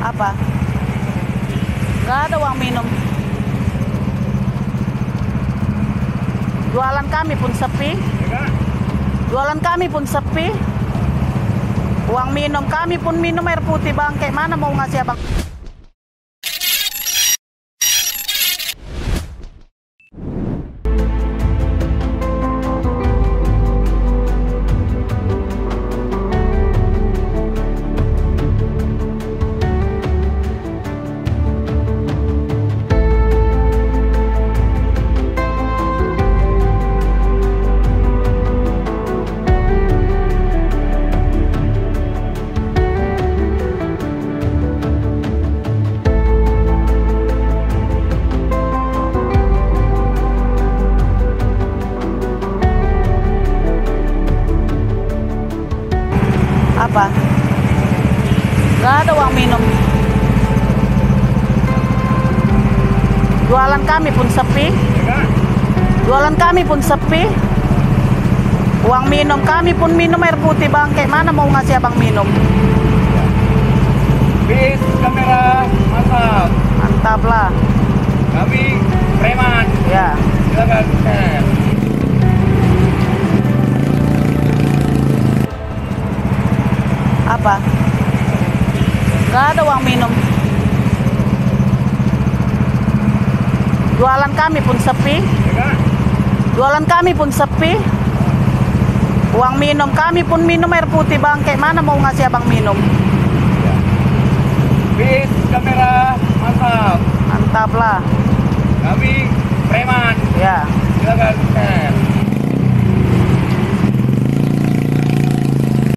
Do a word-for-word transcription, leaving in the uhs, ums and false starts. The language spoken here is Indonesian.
Apa? Gak ada uang minum. Jualan kami pun sepi. Jualan kami pun sepi. Uang minum kami pun minum air putih bangke. Mana mau ngasih abang? Apa? Gak ada uang minum. Jualan kami pun sepi. Jualan kami pun sepi. Uang minum kami pun minum air putih bangke. Mana mau ngasih abang minum? Bis kamera mantap. Mantap lah. Kami preman. Ya. Silakan share. Apa? Gak ada uang minum. Jualan kami pun sepi. Jualan kami pun sepi. Uang minum kami pun minum air putih bangke. Mana mau ngasih abang minum? Bis kamera mantap. Mantap lah. Kami preman. Ya. Silakan share.